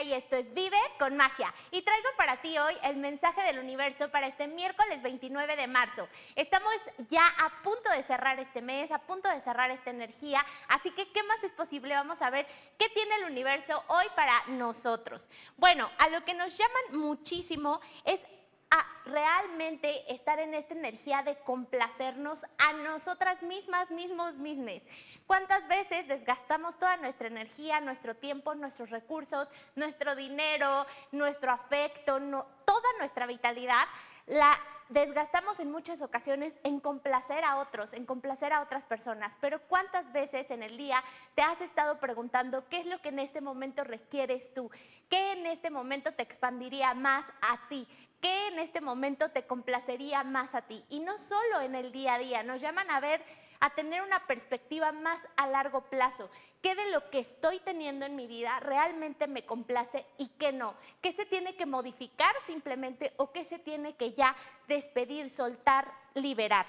García y esto es Vive con Magia. Y traigo para ti hoy el mensaje del universo para este miércoles 29 de marzo. Estamos ya a punto de cerrar este mes, a punto de cerrar esta energía, así que ¿qué más es posible? Vamos a ver qué tiene el universo hoy para nosotros. Bueno, a lo que nos llaman muchísimo es a realmente estar en esta energía de complacernos a nosotras mismas. ¿Cuántas veces desgastamos toda nuestra energía, nuestro tiempo, nuestros recursos, nuestro dinero, nuestro afecto, toda nuestra vitalidad? La desgastamos en muchas ocasiones en complacer a otros, en complacer a otras personas. Pero ¿cuántas veces en el día te has estado preguntando qué es lo que en este momento requieres tú? ¿Qué en este momento te expandiría más a ti? ¿Qué en este momento te complacería más a ti? Y no solo en el día a día, nos llaman a tener una perspectiva más a largo plazo. ¿Qué de lo que estoy teniendo en mi vida realmente me complace y qué no? ¿Qué se tiene que modificar simplemente o qué se tiene que ya despedir, soltar, liberar?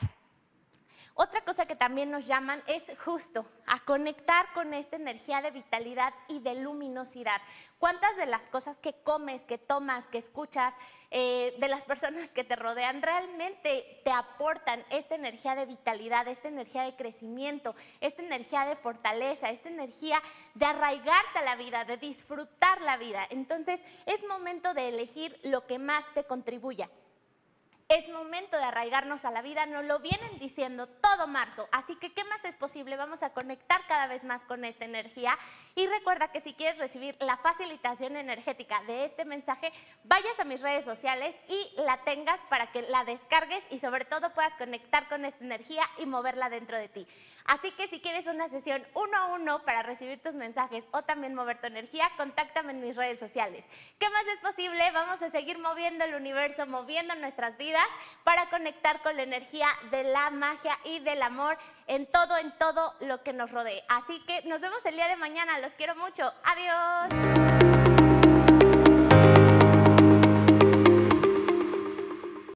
Otra cosa que también nos llaman es justo a conectar con esta energía de vitalidad y de luminosidad. ¿Cuántas de las cosas que comes, que tomas, que escuchas, de las personas que te rodean, realmente te aportan esta energía de vitalidad, esta energía de crecimiento, esta energía de fortaleza, esta energía de arraigarte a la vida, de disfrutar la vida? Entonces, es momento de elegir lo que más te contribuya. Es momento de arraigarnos a la vida, nos lo vienen diciendo todo marzo, así que ¿qué más es posible? Vamos a conectar cada vez más con esta energía y recuerda que si quieres recibir la facilitación energética de este mensaje, vayas a mis redes sociales y la tengas para que la descargues y sobre todo puedas conectar con esta energía y moverla dentro de ti. Así que si quieres una sesión 1 a 1 para recibir tus mensajes o también mover tu energía, contáctame en mis redes sociales. ¿Qué más es posible? Vamos a seguir moviendo el universo, moviendo nuestras vidas para conectar con la energía de la magia y del amor en todo lo que nos rodee. Así que nos vemos el día de mañana. Los quiero mucho. Adiós.